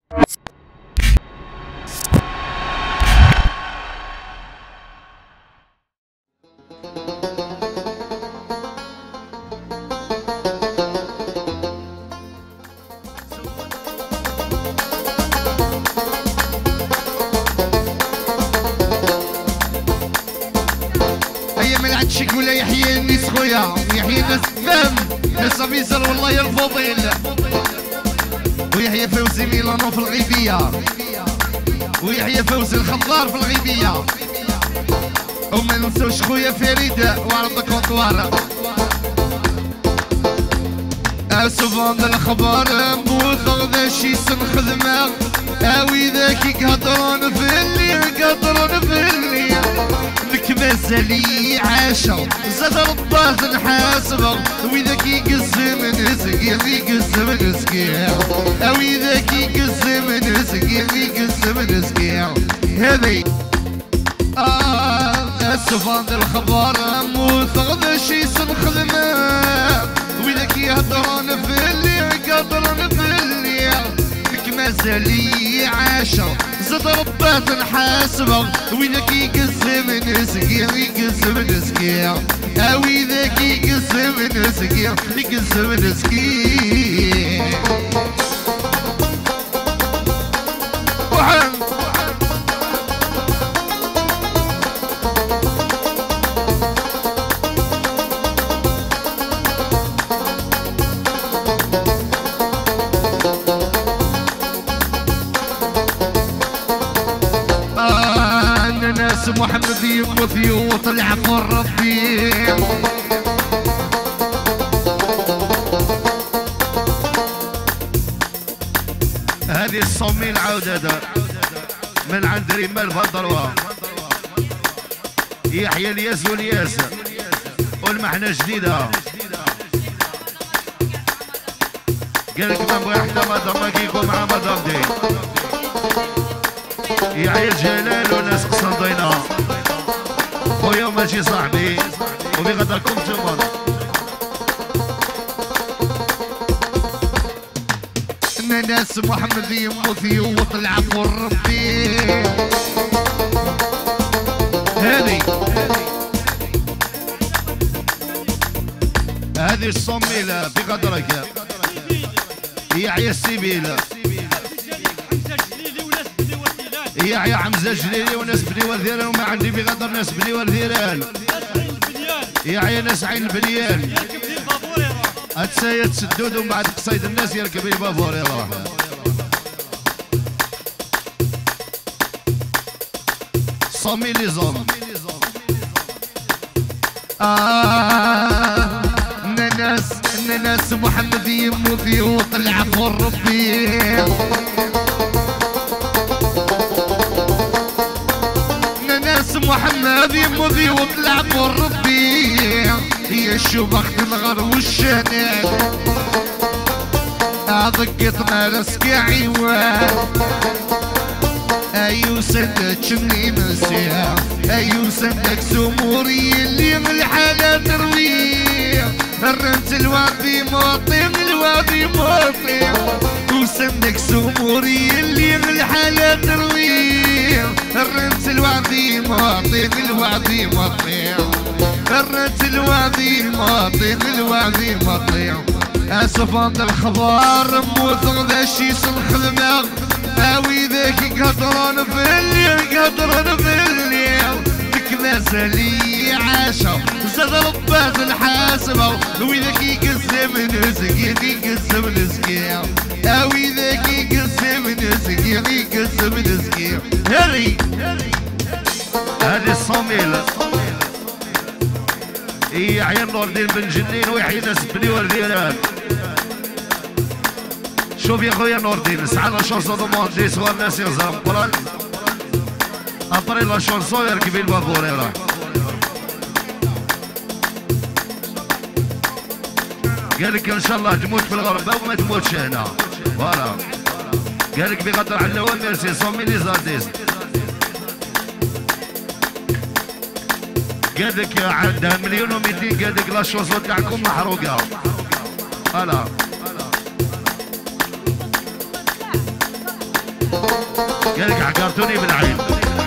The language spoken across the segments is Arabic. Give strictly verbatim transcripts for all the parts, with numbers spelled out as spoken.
ولا يحيي الناس خويا، يحيي الناس فهم ناس فيصل والله يا الفضيل، ويحيى فوزي ميلانو في الغيبية، ويحيى فوزي الخضار في الغيبية، وما ننسوش خويا فريد وعرض كونطوار. سوفون الخبر موثق ذا شي سن خدمة، اوي ذاك يقهضرون في اللي يقهضرون في اللي لك مازالي عاشا زاد رباط نحاسبه، وذاك يقسم نسقي يقسم نسقي، اوي ذاك يقسم نسقي يقسم نسقي. هذي آه سوفون الخبر موثق ذا شي سن خدمة، وذاك يهضرون في اللي يقدرون في اللي لك مازالي عاشا زاد ربات نحاسبه، وذاك يقسم نسقي يقسم نسقي، اوي ذاك يقسم نسقي يقسم نسقي. وحن محمد يموت وطلع فور ربي، هذه الصومي العودة من عند رمال فضلوا، يحيى الياس والياس والمحنة جديدة، قال لك ما نبغي حتى مدام ما كيكون مع مدام دي يحيى الجلال وناس قسنطينة، خويا ماشي صاحبي وبيقدركم نتوما. ناس محمد يموت وطلع فور ربي، هذه هذه الصميلة بقدرك يحيى السبيل، يحيى حمزة جليلي وناس بني والذيران، وما عندي بغدر ناس بني والذيران، يحيى ناس عين البنيان، هتسايد سدود ومن بعد قصيد الناس يركب البابور يروح. صامي لي زوم آه ناس ناس محمد يموت وطلع فور ربي، ناس محمد يموت وطلع فور ربي، هي شو بخت الغر والشناق ضقت مرسك عيوان، ايو سندك شني مسيح، ايو سندك سموري اللي من الحالة ترويه، الرمز الوادي موطي الوادي موطي، وسندك سموري اللي من الحالة ترويه، الرمز الوادي موطي الوادي موطي، الرمز الوادي موطي الوادي موطي. اسفان الخبار موثق ذا شي سن خدمة، اوي ذاك يقدرون في الليل يقدرون في الليل لك مازالي عاشا زاد ربات نحاسبه، اوي ذاك يقسم نسقي يقسم نسقي، اوي ذاك يقسم نسقي يقسم نسقي. هذي هذه الصميلة يحيى نور الدين بن جنين ويحيى ناس بني والذيران. شوف يا خويا نور الدين سعى لا شونسون دوموندي سوا الناس يهزروا قران ابري لا شونسون يركب البابور يروح. قال لك ان شاء الله تموت في الغربة وما تموتش هنا فوالا، قال لك بغدر على هو ميرسي صومي لي زارتيست، قال لك عندها مليون ومئتين، قال لك لا شونسون تاعكم محروقة فوالا. قالك عقرتوني بالعين.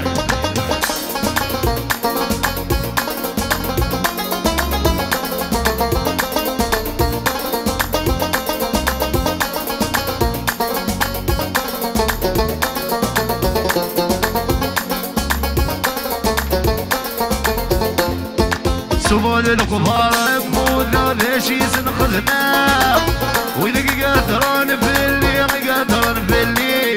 سمول الكفار يبونا ليش يسنخذنا وإذا قادرون في اللي قادرون في اللي